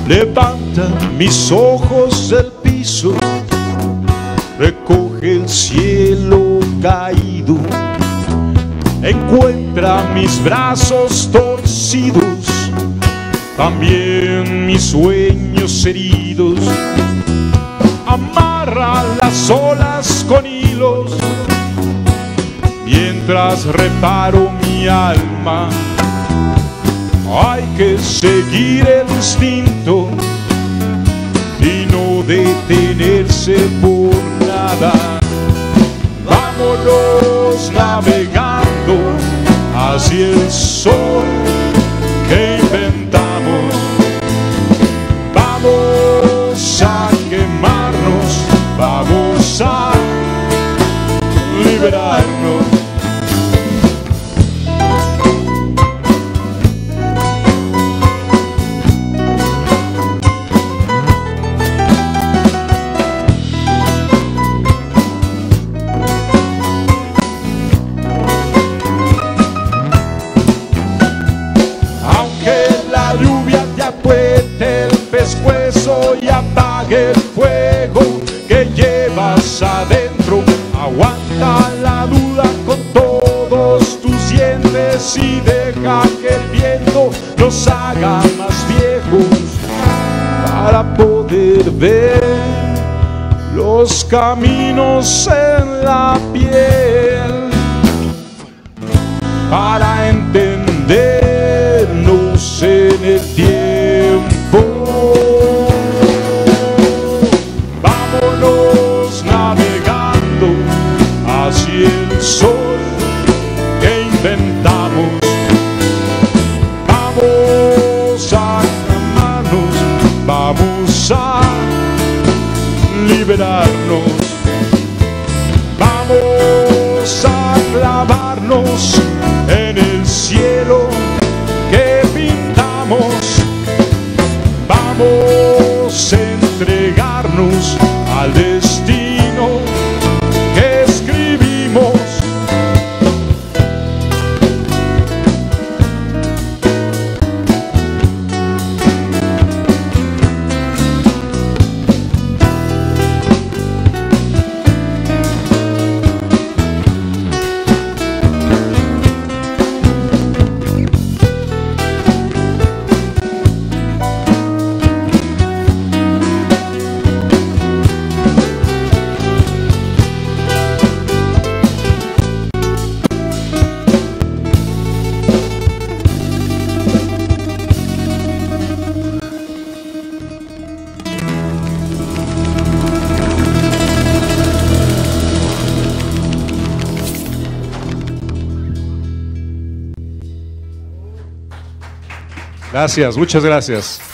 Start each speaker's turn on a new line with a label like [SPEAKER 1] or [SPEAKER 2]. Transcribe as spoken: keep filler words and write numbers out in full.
[SPEAKER 1] Levanta mis ojos del piso, recoge el cielo caído, encuentra mis brazos torcidos, también mis sueños heridos. Amarra las olas con hilos, mientras reparo mi alma. Hay que seguir el instinto y no detenerse por nada. Vámonos navegando hacia el sol que inventamos. Vamos a quemarnos, vamos a liberarnos. Pescuezo y apague el fuego que llevas adentro. Aguanta la duda con todos tus dientes y deja que el viento nos haga más viejos para poder ver los caminos en la piel, para entendernos en el tiempo. Vámonos navegando hacia el sol que inventamos. Vamos a amarnos, vamos a liberarnos. Vamos a clavarnos en el cielo que pintamos. Vamos a entregarnos al destino que escribimos.
[SPEAKER 2] Gracias, muchas gracias.